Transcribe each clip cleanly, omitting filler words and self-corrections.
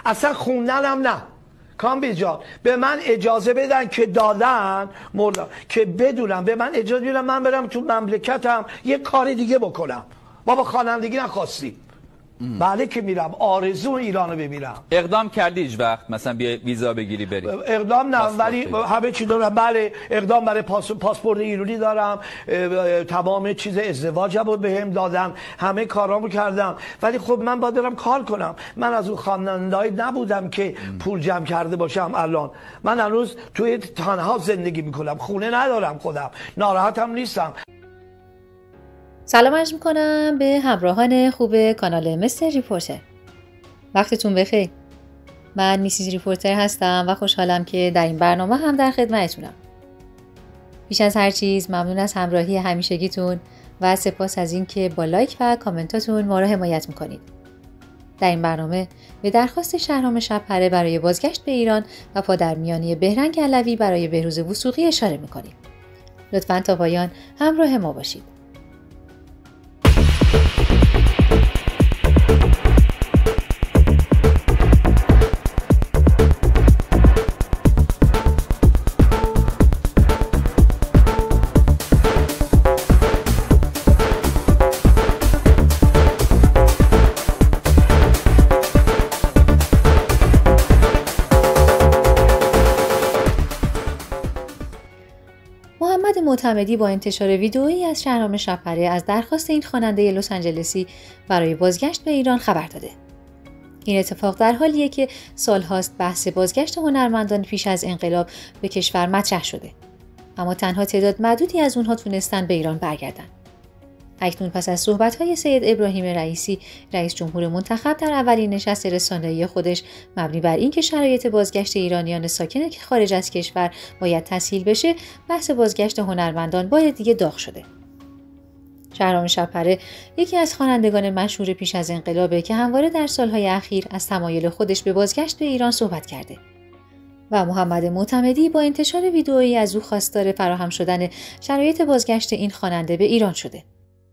اصلا خوندنم نه. کامبیز جان به من اجازه بدن که دادن مولا که بدونم، به من اجازه بدن من برم تو مملکتم یه کار دیگه بکنم. بابا خوانندگی نخواستی. بله که میرم، آرزو ایرانو ببینم. اقدام کردی هیچ وقت مثلا بیا ویزا بگیری بری؟ اقدام نه، ولی همه چی دارم. بله اقدام برای پاسپورت ایرانی دارم، تمام چیز ازدواجم رو بهم دادن، همه کارامو کردم. ولی خب من باید برم کار کنم. من از اون خواننده‌ای نبودم که پول جمع کرده باشم. الان من هنوز توی تنها زندگی میکنم، خونه ندارم خودم، ناراحتم نیستم. سلام عرض میکنم به همراهان خوب کانال مستر ریپورتر. وقتتون بخیر. من میسیز ریپورتر هستم و خوشحالم که در این برنامه هم در خدمتتونم. پیش از هر چیز ممنون از همراهی همیشگیتون و سپاس از این که با لایک و کامنتاتون ما را حمایت میکنید. در این برنامه به درخواست شهرام شب‌پره برای بازگشت به ایران و پادرمیانی بهرنگ علوی برای بهروز وثوقی اشاره میکنیم. لطفاً تا پایان همراه ما باشید. محمد معتمدی با انتشار ویدئویی از شهرام شب‌پره از درخواست این خواننده لس آنجلسی برای بازگشت به ایران خبر داده. این اتفاق در حالیه که سالهاست بحث بازگشت هنرمندان پیش از انقلاب به کشور مطرح شده، اما تنها تعداد معدودی از اونها تونستن به ایران برگردن. اکنون پس از صحبت‌های سید ابراهیم رئیسی، رئیس جمهور منتخب در اولین نشست رسانه‌ای خودش مبنی بر اینکه شرایط بازگشت ایرانیان ساکن که خارج از کشور باید تسهیل بشه، بحث بازگشت هنرمندان باید دیگه داغ شده. شهرام شب‌پره یکی از خوانندگان مشهور پیش از انقلابه که همواره در سالهای اخیر از تمایل خودش به بازگشت به ایران صحبت کرده. و محمد معتمدی با انتشار ویدئویی از او خواستار فراهم شدن شرایط بازگشت این خواننده به ایران شده.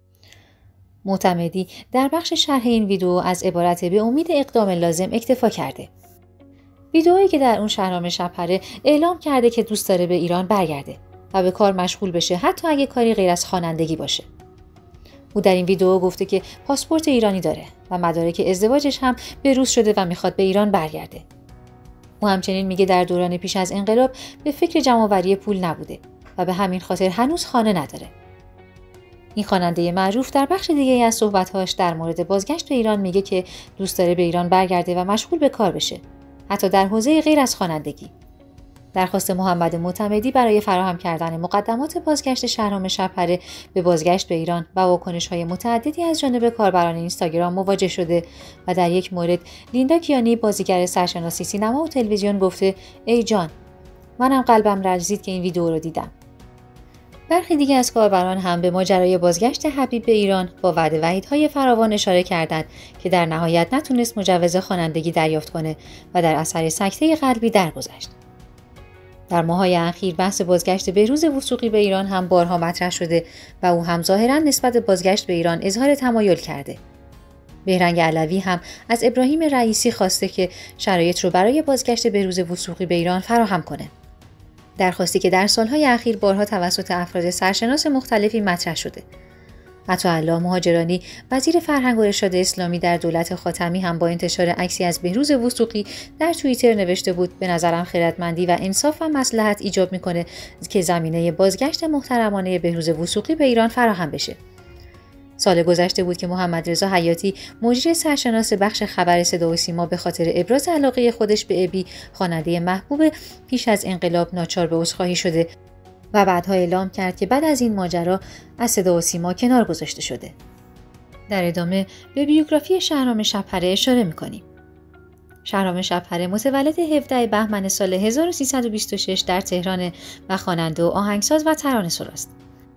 معتمدی در بخش شرح این ویدئو از عبارت به امید اقدام لازم اکتفا کرده. ویدئویی که در اون شهرام شب‌پره اعلام کرده که دوست داره به ایران برگرده و به کار مشغول بشه، حتی اگه کاری غیر از خوانندگی باشه. او در این ویدئو گفته که پاسپورت ایرانی داره و مدارک ازدواجش هم بروز شده و میخواد به ایران برگرده. او همچنین میگه در دوران پیش از انقلاب به فکر جمع‌آوری پول نبوده و به همین خاطر هنوز خانه نداره. این خواننده معروف در بخش دیگه از صحبت‌هاش در مورد بازگشت به ایران میگه که دوست داره به ایران برگرده و مشغول به کار بشه، حتی در حوزه غیر از خوانندگی. درخواست محمد معتمدی برای فراهم کردن مقدمات بازگشت شهرام شب‌پره به بازگشت به ایران و واکنش‌های متعددی از جانب کاربران اینستاگرام مواجه شده و در یک مورد لیندا کیانی بازیگر سرشناسی سینما و تلویزیون گفته ای جان، منم قلبم لرزید که این ویدیو رو دیدم. برخی دیگه از کاربران هم به ماجرای بازگشت حبیب به ایران با وعده وعیدهای فراوان اشاره کردند که در نهایت نتونست مجوز خوانندگی دریافت کنه و در اثر سکته قلبی درگذشت. در ماه‌های اخیر بحث بازگشت بهروز وثوقی به ایران هم بارها مطرح شده و او هم ظاهراً نسبت به بازگشت به ایران اظهار تمایل کرده. بهرنگ علوی هم از ابراهیم رئیسی خواسته که شرایط رو برای بازگشت بهروز وثوقی به ایران فراهم کنه. درخواستی که در سالهای اخیر بارها توسط افراد سرشناس مختلفی مطرح شده. عطاالله مهاجرانی وزیر فرهنگ و ارشاد اسلامی در دولت خاتمی هم با انتشار عکسی از بهروز وثوقی در توییتر نوشته بود به نظرم خردمندی و انصاف و مصلحت ایجاب میکنه که زمینه بازگشت محترمانه بهروز وثوقی به ایران فراهم بشه. سال گذشته بود که محمد رضا حیاتی مجری سرشناس بخش خبر صدا و سیما به خاطر ابراز علاقه خودش به ابی خواننده محبوب پیش از انقلاب ناچار به عذرخواهی شده و بعدها اعلام کرد که بعد از این ماجرا از صدا و سیما کنار گذاشته شده. در ادامه به بیوگرافی شهرام شب‌پره اشاره می‌کنیم. شهرام شب‌پره متولد 17 بهمن سال 1326 در تهران و خواننده و آهنگساز و ترانه‌سراست.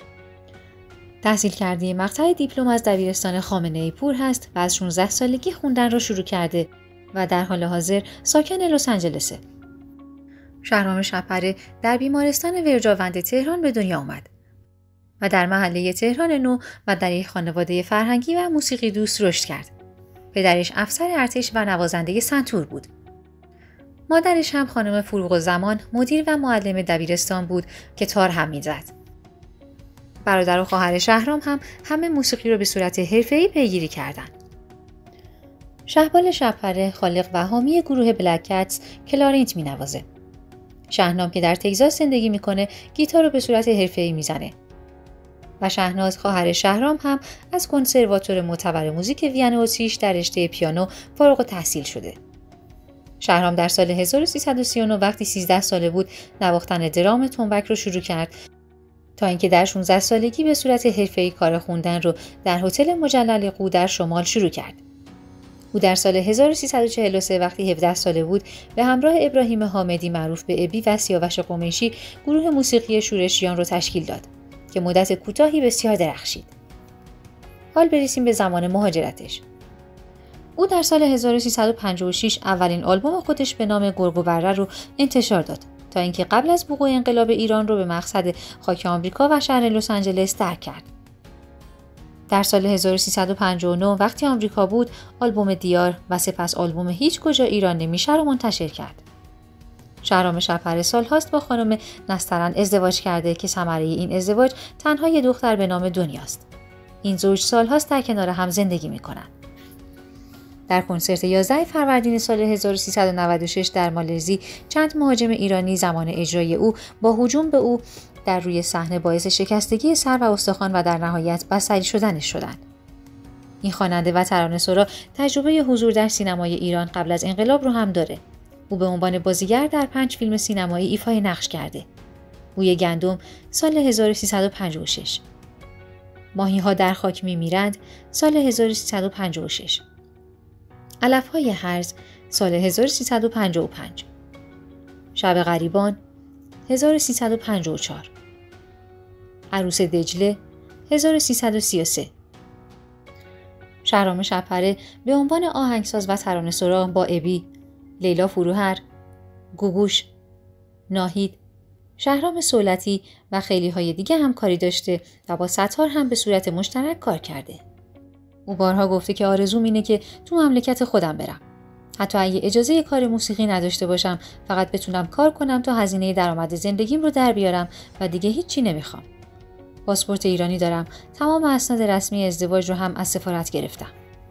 تحصیل کرده مقطع دیپلم از دبیرستان خامنه‌ای پور هست و از 16 سالگی خوندن را شروع کرده و در حال حاضر ساکن لس آنجلسه. شهرام شب‌پره در بیمارستان ورجاوند تهران به دنیا آمد و در محله تهران نو و در یک خانواده فرهنگی و موسیقی دوست رشد کرد. پدرش افسر ارتش و نوازنده سنتور بود. مادرش هم خانم فروغ‌الزمان مدیر و معلم دبیرستان بود که تار هم می‌زد. برادر و خواهر شهرام هم همه موسیقی رو به صورت حرفه‌ای پیگیری کردند. شهبال شب‌پره خالق و حامی گروه بلک کتس کلارینت می‌نوازه. شهنام که در تگزاس زندگی میکنه گیتار رو به صورت حرفه‌ای میزنه. و شهناز خواهر شهرام هم از کنسرواتور معتبر موزیک وین اتریش در رشته پیانو فارغ التحصیل شده. شهرام در سال 1339 وقتی 13 ساله بود نواختن درام تنبک رو شروع کرد تا اینکه در 16 سالگی به صورت حرفه‌ای کار خوندن رو در هتل مجلل قو در شمال شروع کرد. او در سال 1343 وقتی 17 ساله بود به همراه ابراهیم حامدی معروف به ابی و سیاوش قمیشی گروه موسیقی شورشیان رو تشکیل داد که مدت کوتاهی بسیار درخشید. حال برسیم به زمان مهاجرتش. او در سال 1356 اولین آلبوم خودش به نام گرگ و بره رو انتشار داد تا اینکه قبل از وقوع انقلاب ایران رو به مقصد خاک آمریکا و شهر لس آنجلس ترک کرد. در سال 1359 وقتی آمریکا بود آلبوم دیار و سپس آلبوم هیچ کجا ایران نمیشه رو منتشر کرد. شهرام شب‌پره سالهاست با خانم نسترن ازدواج کرده که ثمره این ازدواج تنها یک دختر به نام دنیاست. این زوج سالهاست در کنار هم زندگی میکنند. در کنسرت 11 فروردین سال 1396 در مالزی چند مهاجم ایرانی زمان اجرای او با هجوم به او در روی صحنه باعث شکستگی سر و استخوان و در نهایت بستری شدنش شدند. این خواننده و ترانه‌سرا تجربه حضور در سینمای ایران قبل از انقلاب رو هم داره. او به عنوان بازیگر در 5 فیلم سینمایی ایفای نقش کرده. بوی گندم سال 1356. ماهی‌ها در خاک می‌میرند سال 1356. علف‌های هرز سال 1355. شب غریبان 1354. عروس دجله 1333. شهرام شب‌پره به عنوان آهنگساز و ترانه‌سرا با ابی، لیلا فروهر، گوگوش، ناهید، شهرام صولتی و خیلی های دیگه همکاری داشته و با ستار هم به صورت مشترک کار کرده. او بارها گفته که آرزوم اینه که تو مملکت خودم برم. حتی اگه اجازه کار موسیقی نداشته باشم فقط بتونم کار کنم تا هزینه درآمد زندگیم رو در بیارم و دیگه هیچی نمیخوام. پاسپورت ایرانی دارم. تمام اسناد رسمی ازدواج رو هم از سفارت گرفتم.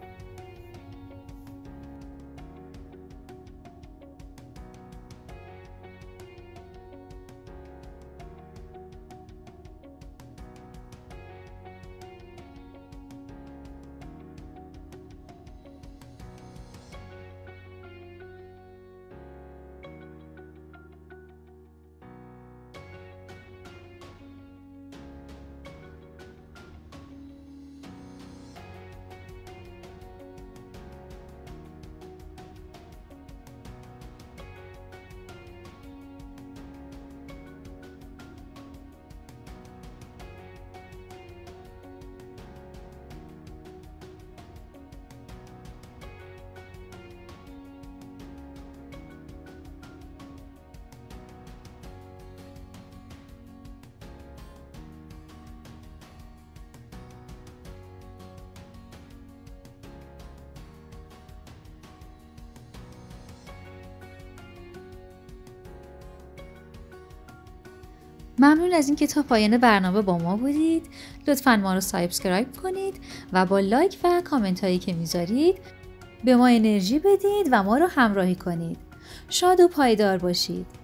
ممنون از اینکه تا پایان برنامه با ما بودید. لطفاً ما رو سابسکرایب کنید و با لایک و کامنت هایی که میذارید به ما انرژی بدید و ما رو همراهی کنید. شاد و پایدار باشید.